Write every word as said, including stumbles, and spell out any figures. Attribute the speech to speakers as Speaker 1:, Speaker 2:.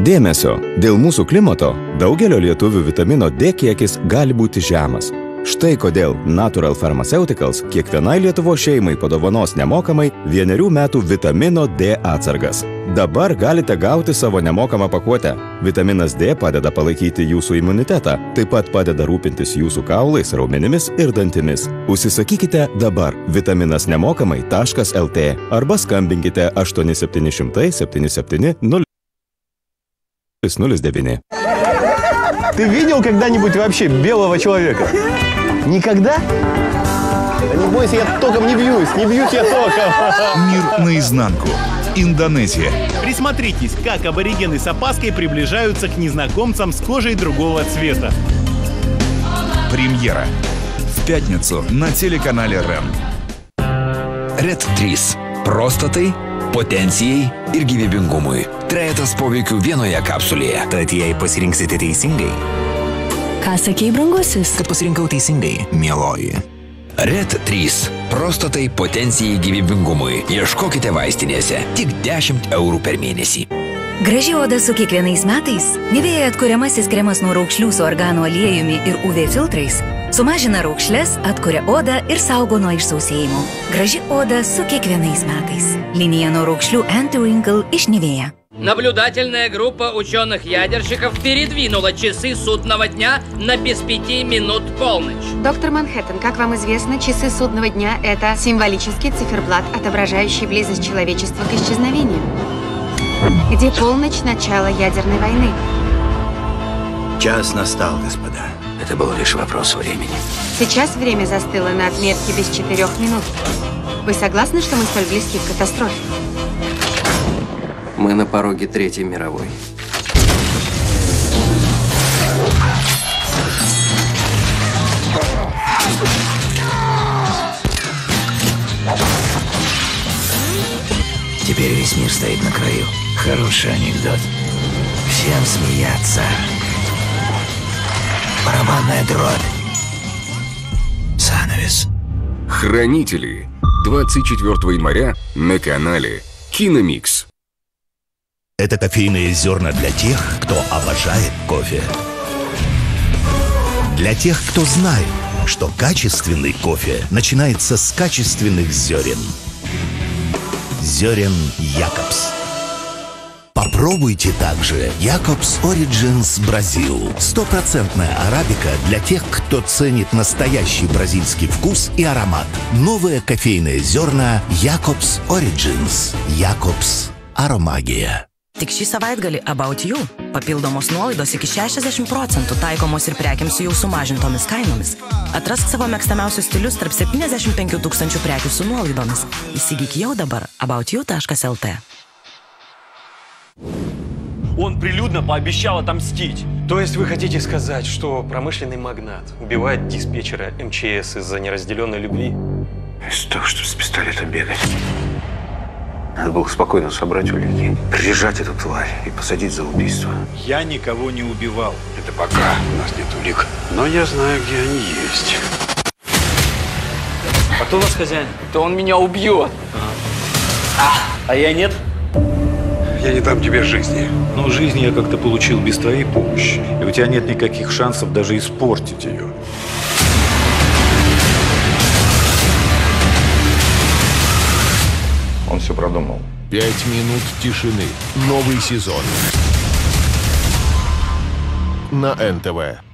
Speaker 1: Dėmesio, dėl mūsų klimato daugelio lietuvių vitamino D kiekis gali būti žemas. Štai kodėl Natural Pharmaceuticals kiekvienai Lietuvos šeimai padovanos nemokamai vienerių metų vitamino D atsargas. Dabar galite gauti savo nemokamą pakuotę. Vitaminas D padeda palaikyti jūsų imunitetą, taip pat padeda rūpintis jūsų kaulais, raumenimis ir dantimis. Užsisakykite dabar vitaminas nemokamai taškas L T arba skambinkite aštuoni septyni šimtai septyni septyni nulis nulis devyni.
Speaker 2: Ты видел когда-нибудь вообще белого человека? Никогда? Да не бойся, я током не бьюсь, не бьюсь я током.
Speaker 3: Мир наизнанку. Индонезия.
Speaker 4: Присмотритесь, как аборигены с опаской приближаются к незнакомцам с кожей другого цвета.
Speaker 3: Премьера. В пятницу на телеканале РЕН.
Speaker 5: Red trys. Prostatai, potencijai ir gyvybingumui. Trejetas poveikių vienoje kapsulėje.
Speaker 6: Tad jei pasirinksite teisingai.
Speaker 7: Ką sakei, brangusis?
Speaker 6: Kad pasirinkau teisingai, mieloji.
Speaker 5: Red trys. Prostatai, potencijai, gyvybingumui. Ieškokite vaistinėse. Tik dešimt eurų per mėnesį.
Speaker 7: Graži oda su kiekvienais metais. Nivea atkuriamasis kremas nuo raukšlių su organų aliejumi ir U V filtrais sumažina raukšles, atkuria odą ir saugo nuo išsausėjimo. Graži oda su kiekvienais metais. Linija nuo raukšlių Anti-Wrinkle iš Nivea.
Speaker 8: Наблюдательная группа ученых-ядерщиков передвинула часы судного дня на без пяти минут полночь.
Speaker 9: Доктор Манхэттен, как вам известно, часы судного дня – это символический циферблат, отображающий близость человечества к исчезновению. Где полночь начала ядерной войны.
Speaker 6: Час настал, господа. Это был лишь вопрос времени.
Speaker 9: Сейчас время застыло на отметке без четырех минут. Вы согласны, что мы столь близки к катастрофе?
Speaker 10: Мы на пороге Третьей мировой.
Speaker 6: Теперь весь мир стоит на краю. Хороший анекдот. Всем смеяться. Барабанная дробь. Занавес.
Speaker 11: Хранители. двадцать четвёртого января на канале Киномикс.
Speaker 12: Это кофейные зерна для тех, кто обожает кофе. Для тех, кто знает, что качественный кофе начинается с качественных зерен. Зерен Якобс. Попробуйте также Якобс Origins Brazil. Стопроцентная арабика для тех, кто ценит настоящий бразильский вкус и аромат. Новые кофейные зерна Якобс Origins. Якобс Аромагия.
Speaker 13: Tik šį savaitgalį About You papildomos nuolaidos iki šešiasdešimt procentų taikomos ir prekiams su jau sumažintomis kainomis. Atrask savo mėgstamiausius stilius tarp septyniasdešimt penkių tūkstančių prekių su nuolaidomis. Įsigyk jau dabar about you taškas L T.
Speaker 2: Он прилюдно пообещал отомстить. То есть вы хотите сказать, что промышленный магнат убивает диспетчера эм че эс из-за неразделенной любви?
Speaker 14: Из-за того, чтобы с пистолетом бегать. Надо было спокойно собрать улики, прижать эту тварь и посадить за убийство.
Speaker 4: Я никого не убивал.
Speaker 14: Это пока. У нас нет улик. Но я знаю, где они есть.
Speaker 10: А кто у нас хозяин? То он меня убьет. А, а я нет?
Speaker 14: Я не дам тебе жизни.
Speaker 4: Но жизнь я как-то получил без твоей помощи. И у тебя нет никаких шансов даже испортить ее.
Speaker 14: Он все продумал.
Speaker 15: Пять минут тишины. Новый сезон. На эн тэ вэ.